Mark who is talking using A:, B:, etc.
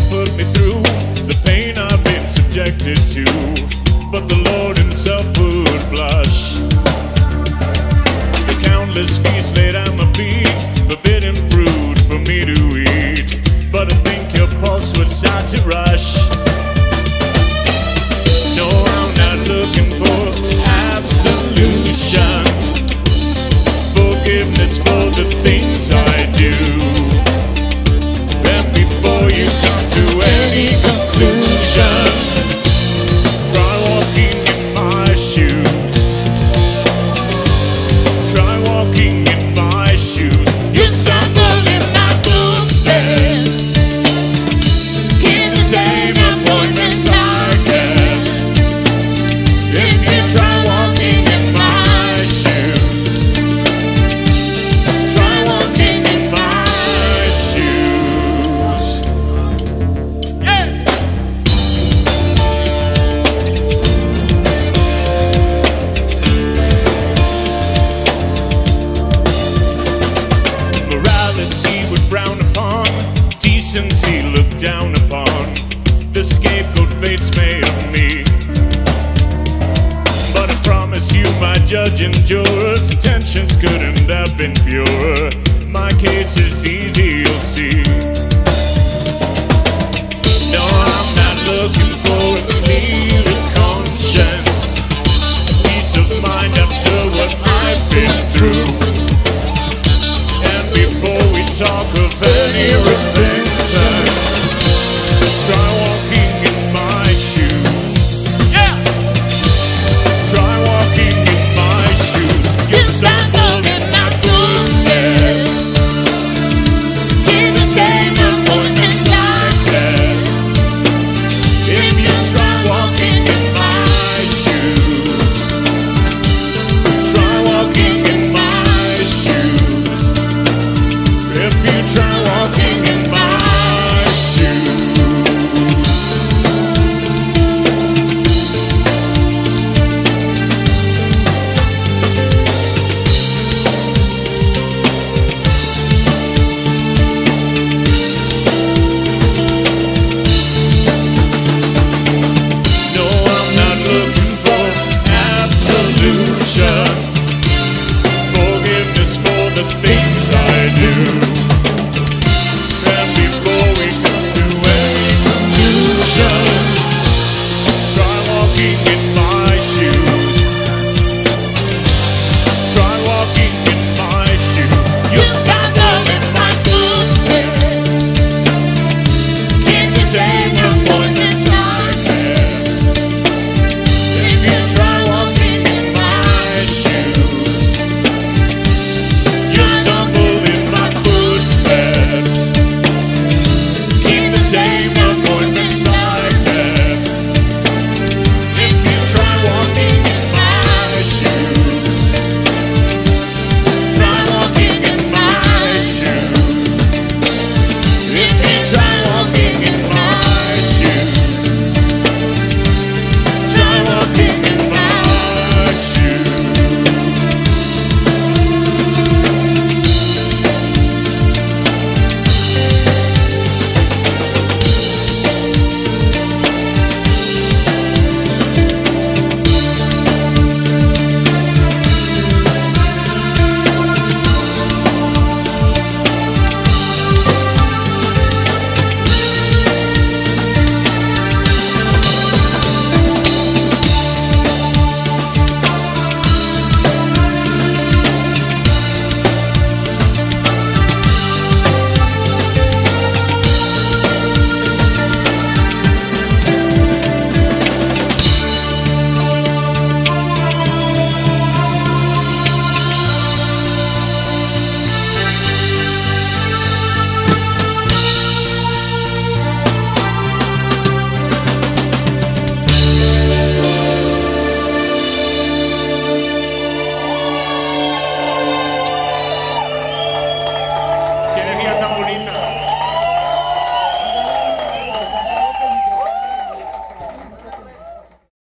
A: put me through the pain I've been subjected to, but the Lord himself would blush. The countless feasts laid at my feet, forbidden fruit for me to eat, but I think your pulse would start to rush. No, I'm not looking for absolution, forgiveness for the things I do. And before you come to any conclusion, try walking in my shoes. Try walking in my shoes. You stumble in my footsteps, get the same appointments I get. If you try walking in my shoes, try walking in my shoes. Yeah! Morality would frown upon, decency looked down upon, the scapegoat fate's made of me. But I promise you my judge and jurors' intentions couldn't have been purer. My case is easy, you'll see. No, I'm not looking for a clear conscience, peace of mind after what I've been through. And before we talk of any repentance, try walking in my shoes. Yeah! Try walking in my shoes. You stumble in my footsteps, get the same appointments like that. If you try walking in my shoes, try walking in my shoes. If you try walking in my shoes. No, I'm not looking for absolution, forgiveness for the things I do. And before we come to any conclusions, try walking in my shoes. Try walking in my shoes. You stumble in my footsteps, get the same appointments I get. If you try walking in my shoes, you stumble in my footsteps, keep the same